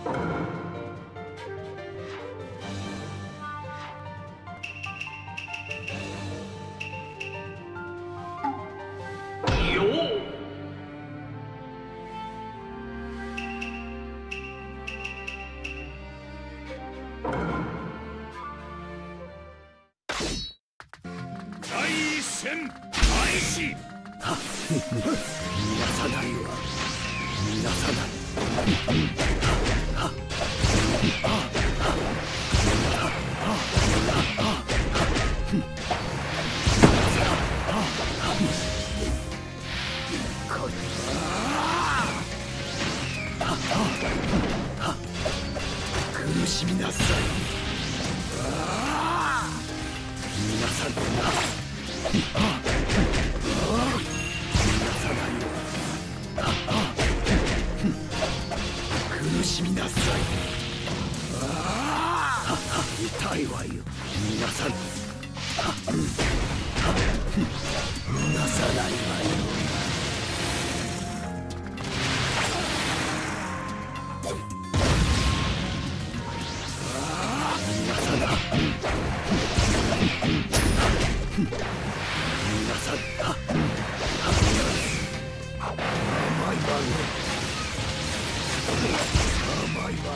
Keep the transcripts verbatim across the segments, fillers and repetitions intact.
苦しみなさい。皆さんでな。皆さないよ。苦しみなさい。痛いわよ。皆さん。なさないわよ。皆さん、甘いわね。甘いわね。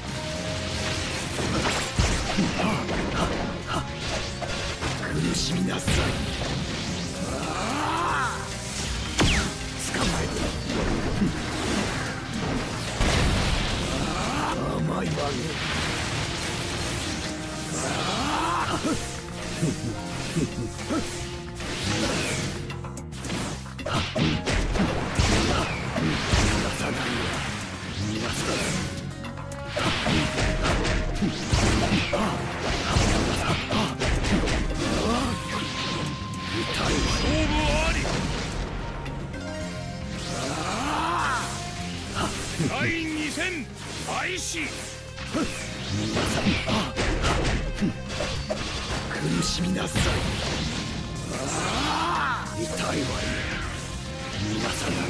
苦しみなさい。捕まえて。甘いわね。 第二戦開始。 皆さん、苦しみなさい。痛いわよ。皆さん、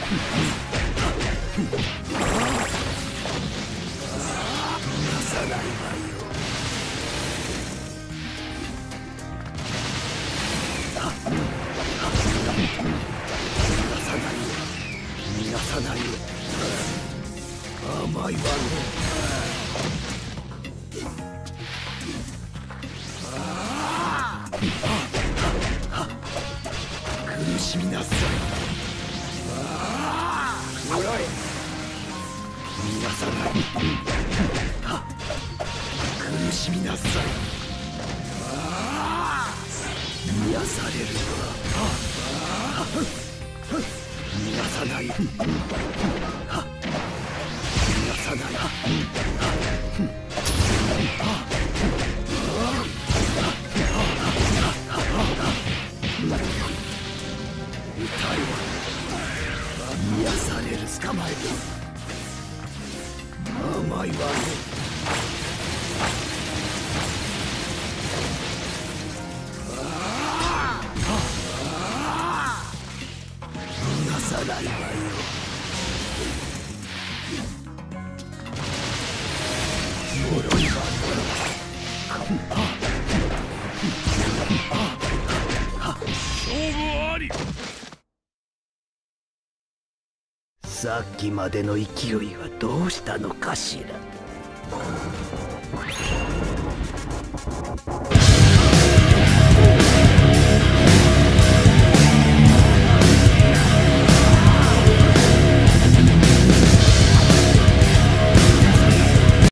なさないわよ。なさないよ。皆さないよ。甘いわね。苦しみなさい。暗い。皆さん苦しみなさい。癒されるわ。皆さない。皆さない。痛いわ。癒される。捕まえて。甘いわね。なさないわよ。脆いわ。 勝負あり。 さっきまでの勢いはどうしたのかしら。